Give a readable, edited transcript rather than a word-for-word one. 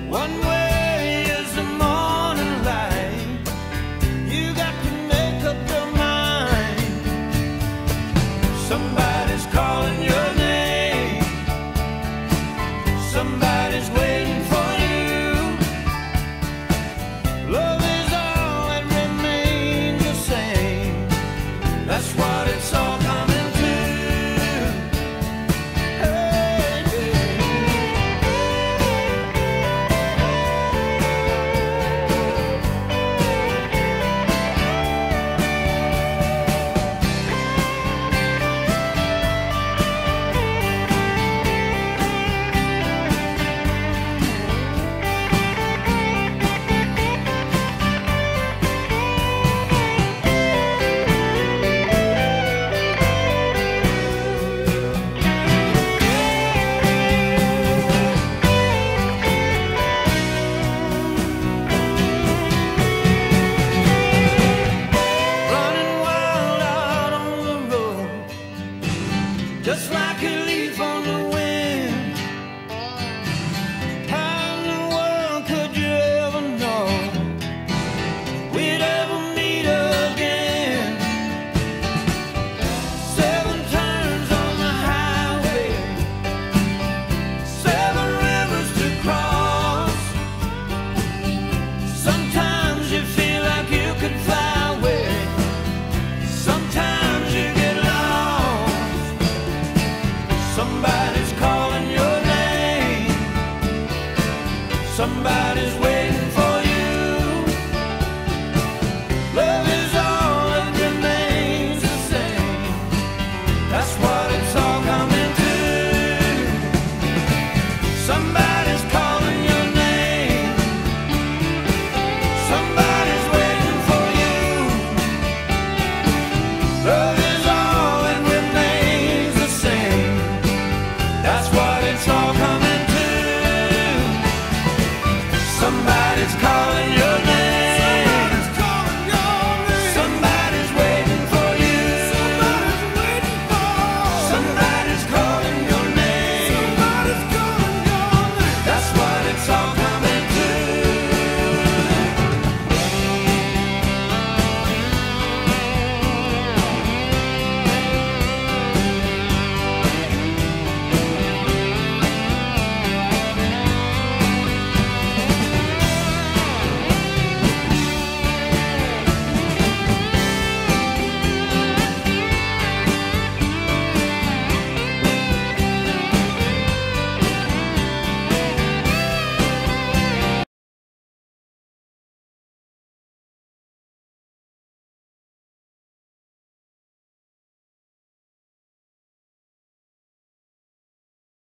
One way is the morning light. You got to make up your mind. Somebody's calling your name. Somebody's waiting for you. Love is all that remains the same. That's what it's all coming to. Hey, just like a leaf on the wind. How in the world could you ever know we'd ever meet again? 7 turns on the highway, 7 rivers to cross. Sometimes you feel like you could fly away. Sometimes you get lost. Somebody's calling your name. Somebody's waiting for you. Love is all that remains the same. That's what it's all coming to. Somebody's calling your name. Somebody's waiting for you. Love is all that remains the same. That's what it's all coming to. Somebody's